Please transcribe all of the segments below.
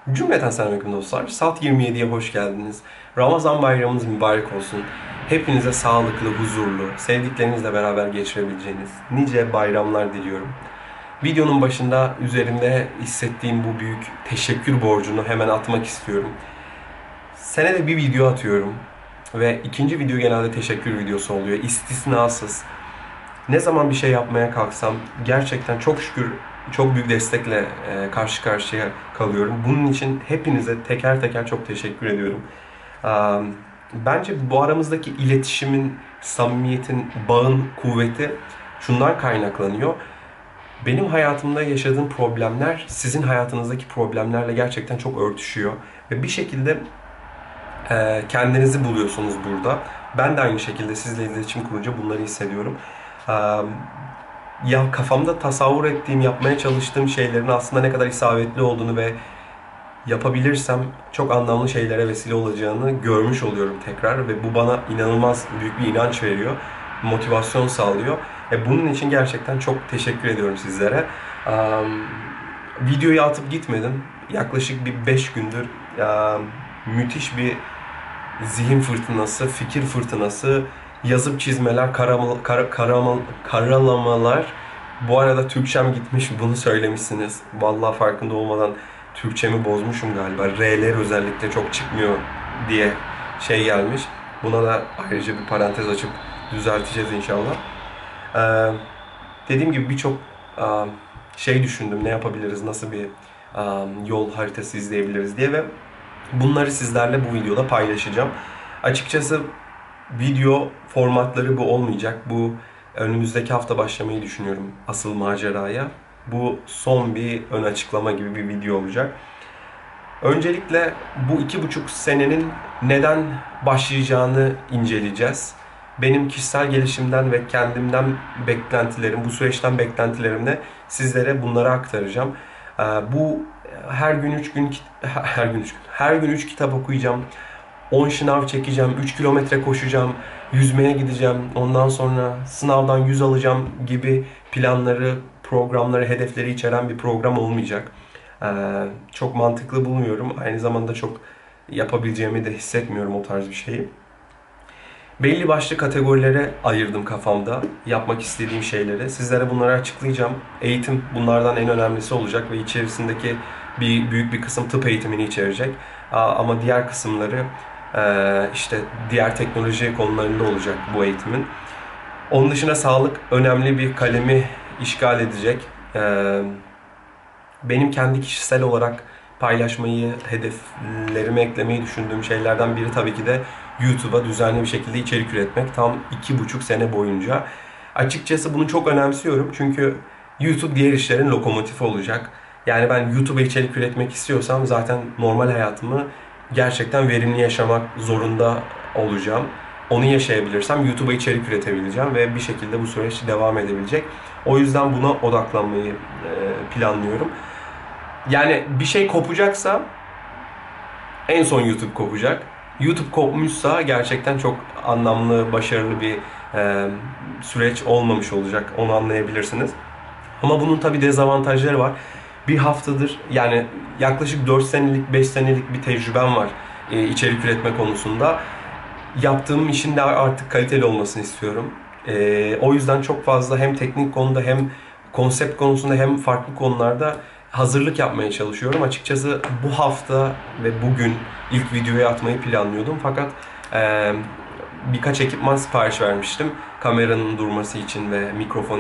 Cümleten selamünaleyküm dostlar. Salt 27'ye hoş geldiniz. Ramazan bayramınız mübarek olsun. Hepinize sağlıklı, huzurlu, sevdiklerinizle beraber geçirebileceğiniz nice bayramlar diliyorum. Videonun başında üzerimde hissettiğim bu büyük teşekkür borcunu hemen atmak istiyorum. Senede bir video atıyorum ve ikinci video genelde teşekkür videosu oluyor. İstisnasız. Ne zaman bir şey yapmaya kalksam gerçekten çok şükür çok büyük destekle karşı karşıya kalıyorum. Bunun için hepinize teker teker çok teşekkür ediyorum. Bence bu aramızdaki iletişimin, samimiyetin, bağın kuvveti şundan kaynaklanıyor. Benim hayatımda yaşadığım problemler sizin hayatınızdaki problemlerle gerçekten çok örtüşüyor. Ve bir şekilde kendinizi buluyorsunuz burada. Ben de aynı şekilde sizle iletişim kurunca bunları hissediyorum. Ya kafamda tasavvur ettiğim, yapmaya çalıştığım şeylerin aslında ne kadar isabetli olduğunu ve yapabilirsem çok anlamlı şeylere vesile olacağını görmüş oluyorum tekrar ve bu bana inanılmaz büyük bir inanç veriyor, motivasyon sağlıyor. Bunun için gerçekten çok teşekkür ediyorum sizlere. Videoyu atıp gitmedim. Yaklaşık bir 5 gündür müthiş bir zihin fırtınası, fikir fırtınası, yazıp çizmeler, karalamalar. Bu arada Türkçem gitmiş, bunu söylemişsiniz. Vallahi farkında olmadan Türkçemi bozmuşum galiba. R'ler özellikle çok çıkmıyor diye şey gelmiş. Buna da ayrıca bir parantez açıp düzelteceğiz inşallah. Ee, Dediğim gibi birçok şey düşündüm. Ne yapabiliriz, nasıl bir yol haritası izleyebiliriz diye ve bunları sizlerle bu videoda paylaşacağım. Açıkçası video formatları bu olmayacak. Bu önümüzdeki hafta başlamayı düşünüyorum asıl maceraya. Bu son bir ön açıklama gibi bir video olacak. Öncelikle bu 2,5 senenin neden başlayacağını inceleyeceğiz. Benim kişisel gelişimden ve kendimden beklentilerim, bu süreçten beklentilerimle sizlere bunları aktaracağım. Bu her gün 3 gün her gün 3 kitap okuyacağım. 10 şınav çekeceğim, 3 kilometre koşacağım, yüzmeye gideceğim, ondan sonra sınavdan 100 alacağım gibi planları, programları, hedefleri içeren bir program olmayacak. Çok mantıklı bulmuyorum. Aynı zamanda çok yapabileceğimi de hissetmiyorum o tarz bir şeyi. Belli başlı kategorilere ayırdım kafamda yapmak istediğim şeyleri. Sizlere bunları açıklayacağım. Eğitim bunlardan en önemlisi olacak ve içerisindeki büyük bir kısım tıp eğitimini içerecek. Ama diğer kısımları işte diğer teknoloji konularında olacak bu eğitimin. Onun dışında sağlık önemli bir kalemi işgal edecek. Benim kendi kişisel olarak paylaşmayı, hedeflerime eklemeyi düşündüğüm şeylerden biri tabii ki de YouTube'a düzenli bir şekilde içerik üretmek. Tam 2,5 sene boyunca. Açıkçası bunu çok önemsiyorum çünkü YouTube diğer işlerin lokomotifi olacak. Yani ben YouTube'a içerik üretmek istiyorsam zaten normal hayatımı gerçekten verimli yaşamak zorunda olacağım. Onu yaşayabilirsem YouTube'a içerik üretebileceğim ve bir şekilde bu süreç devam edebilecek. O yüzden buna odaklanmayı planlıyorum. Yani bir şey kopacaksa en son YouTube kopacak. YouTube kopmuşsa gerçekten çok anlamlı, başarılı bir süreç olmamış olacak. Onu anlayabilirsiniz. Ama bunun tabii dezavantajları var. Bir haftadır yani yaklaşık 4 senelik, 5 senelik bir tecrübem var içerik üretme konusunda. Yaptığım işin de artık kaliteli olmasını istiyorum. O yüzden çok fazla hem teknik konuda hem konsept konusunda hem farklı konularda hazırlık yapmaya çalışıyorum. Açıkçası bu hafta ve bugün ilk videoyu atmayı planlıyordum. Fakat birkaç ekipman sipariş vermiştim. Kameranın durması için ve mikrofon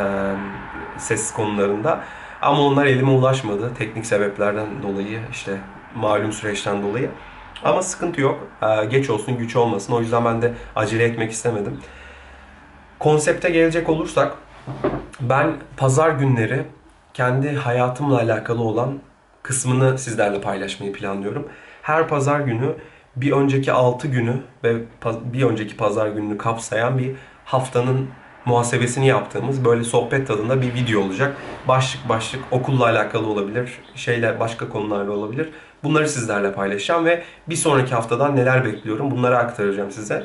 ses konularında. Ama onlar elime ulaşmadı. Teknik sebeplerden dolayı işte malum süreçten dolayı. Ama sıkıntı yok. Geç olsun güç olmasın. O yüzden ben de acele etmek istemedim. Konsepte gelecek olursak ben pazar günleri kendi hayatımla alakalı olan kısmını sizlerle paylaşmayı planlıyorum. Her pazar günü bir önceki 6 günü ve bir önceki pazar gününü kapsayan bir haftanın muhasebesini yaptığımız böyle sohbet tadında bir video olacak. Başlık başlık okulla alakalı olabilir, şeyler başka konularla olabilir. Bunları sizlerle paylaşacağım ve bir sonraki haftadan neler bekliyorum bunları aktaracağım size.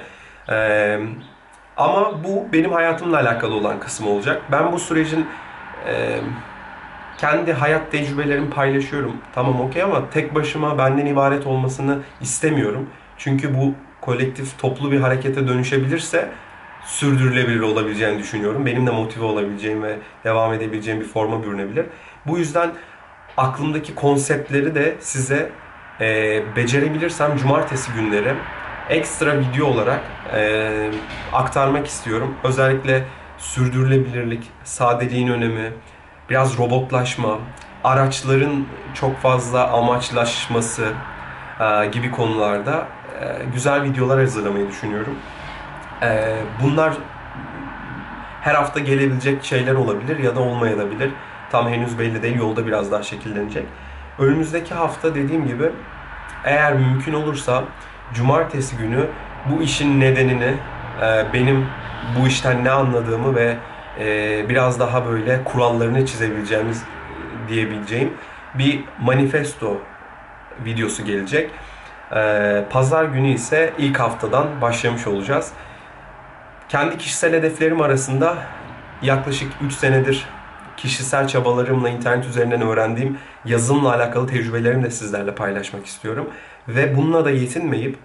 Ama bu benim hayatımla alakalı olan kısmı olacak. Ben bu sürecin kendi hayat tecrübelerimi paylaşıyorum. Tamam, okey, ama tek başıma benden ibaret olmasını istemiyorum. Çünkü bu kolektif, toplu bir harekete dönüşebilirse sürdürülebilir olabileceğini düşünüyorum. Benim de motive olabileceğim ve devam edebileceğim bir forma bürünebilir. Bu yüzden aklımdaki konseptleri de size becerebilirsem cumartesi günleri ekstra video olarak aktarmak istiyorum. Özellikle sürdürülebilirlik, sadeliğin önemi, biraz robotlaşma, araçların çok fazla amaçlaşması gibi konularda güzel videolar hazırlamayı düşünüyorum. Bunlar her hafta gelebilecek şeyler olabilir ya da olmayabilir. Tam henüz belli değil, yolda biraz daha şekillenecek. Önümüzdeki hafta dediğim gibi eğer mümkün olursa cumartesi günü bu işin nedenini, benim bu işten ne anladığımı ve biraz daha böyle kurallarını çizebileceğimiz diyebileceğim bir manifesto videosu gelecek. Pazar günü ise ilk haftadan başlamış olacağız. Kendi kişisel hedeflerim arasında yaklaşık 3 senedir kişisel çabalarımla internet üzerinden öğrendiğim yazılımla alakalı tecrübelerimi de sizlerle paylaşmak istiyorum. Ve bununla da yetinmeyip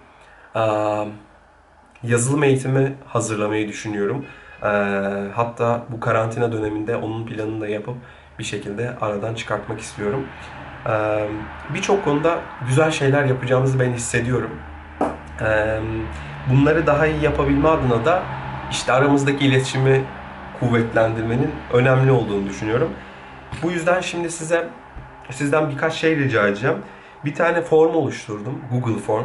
yazılım eğitimi hazırlamayı düşünüyorum. Hatta bu karantina döneminde onun planını da yapıp bir şekilde aradan çıkartmak istiyorum. Birçok konuda güzel şeyler yapacağımızı ben hissediyorum. Bunları daha iyi yapabilme adına da işte aramızdaki iletişimi kuvvetlendirmenin önemli olduğunu düşünüyorum. Bu yüzden şimdi sizden birkaç şey rica edeceğim. Bir tane form oluşturdum, Google Form.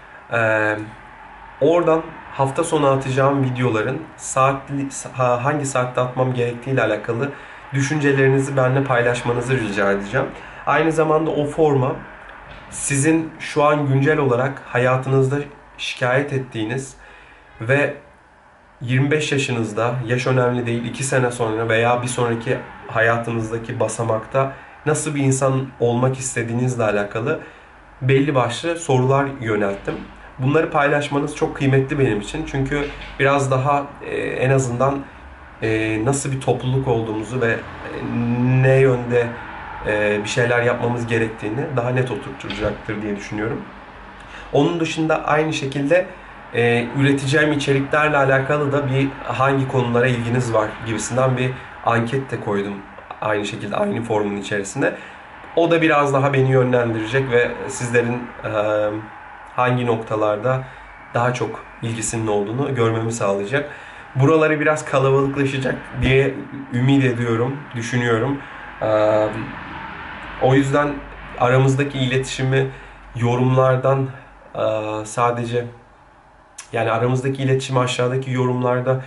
Oradan hafta sonu atacağım videoların hangi saatte atmam gerektiği ile alakalı düşüncelerinizi benimle paylaşmanızı rica edeceğim. Aynı zamanda o forma sizin şu an güncel olarak hayatınızda şikayet ettiğiniz ve 25 yaşınızda, yaş önemli değil, 2 sene sonra veya bir sonraki hayatınızdaki basamakta nasıl bir insan olmak istediğinizle alakalı belli başlı sorular yönelttim. Bunları paylaşmanız çok kıymetli benim için. Çünkü biraz daha en azından nasıl bir topluluk olduğumuzu ve ne yönde bir şeyler yapmamız gerektiğini daha net oturtacaktır diye düşünüyorum. Onun dışında aynı şekilde üreteceğim içeriklerle alakalı da bir hangi konulara ilginiz var gibisinden bir anket de koydum aynı şekilde aynı formun içerisine. O da biraz daha beni yönlendirecek ve sizlerin hangi noktalarda daha çok ilgisinin olduğunu görmemi sağlayacak. Buraları biraz kalabalıklaşacak diye ümit ediyorum, düşünüyorum. O yüzden aramızdaki iletişimi yorumlardan sadece, yani aramızdaki iletişimi aşağıdaki yorumlarda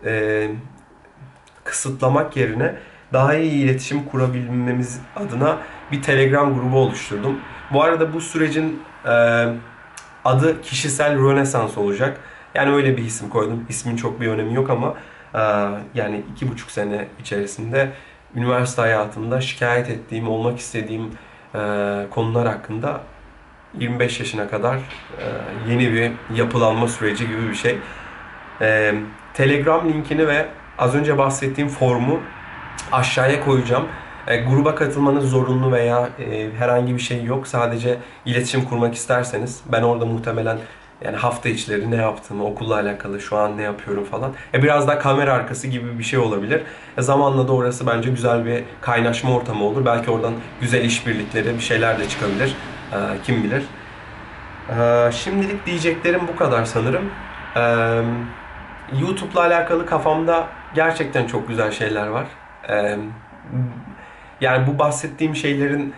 kısıtlamak yerine daha iyi iletişim kurabilmemiz adına bir Telegram grubu oluşturdum. Bu arada bu sürecin adı Kişisel Rönesans olacak. Yani öyle bir isim koydum. İsmin çok bir önemi yok ama yani 2,5 sene içerisinde üniversite hayatımda şikayet ettiğim, olmak istediğim konular hakkında 25 yaşına kadar yeni bir yapılanma süreci gibi bir şey. Telegram linkini ve az önce bahsettiğim formu aşağıya koyacağım. Gruba katılmanız zorunlu veya herhangi bir şey yok. Sadece iletişim kurmak isterseniz ben orada muhtemelen yani hafta içleri ne yaptığımı, okulla alakalı şu an ne yapıyorum falan. Biraz daha kamera arkası gibi bir şey olabilir. Zamanla da orası bence güzel bir kaynaşma ortamı olur. Belki oradan güzel işbirlikleri, bir şeyler de çıkabilir. Kim bilir. Şimdilik diyeceklerim bu kadar sanırım. YouTube'la alakalı kafamda gerçekten çok güzel şeyler var. Yani bu bahsettiğim şeylerin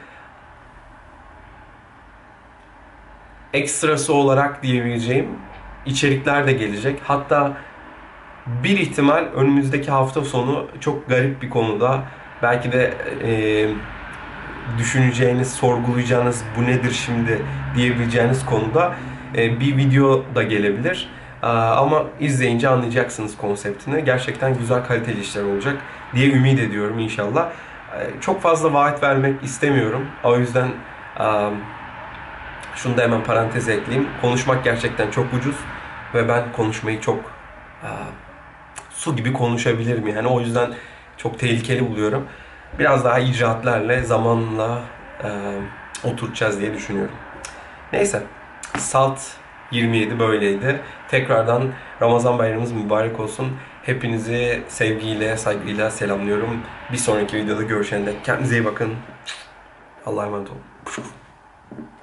ekstrası olarak diyebileceğim içerikler de gelecek. Hatta bir ihtimal önümüzdeki hafta sonu çok garip bir konuda, belki de düşüneceğiniz, sorgulayacağınız bu nedir şimdi diyebileceğiniz konuda bir video da gelebilir. Ama izleyince anlayacaksınız konseptini. Gerçekten güzel, kaliteli işler olacak diye ümit ediyorum inşallah. Çok fazla vaat vermek istemiyorum. O yüzden şunu da hemen paranteze ekleyeyim. Konuşmak gerçekten çok ucuz ve ben konuşmayı çok su gibi konuşabilirim yani. O yüzden çok tehlikeli buluyorum. biraz daha icraatlerle zamanla oturtacağız diye düşünüyorum. Neyse, Salt 27 böyleydi. Tekrardan Ramazan bayramımız mübarek olsun. Hepinizi sevgiyle, saygıyla selamlıyorum. Bir sonraki videoda görüşene dek kendinize iyi bakın. Allah'a emanet olun.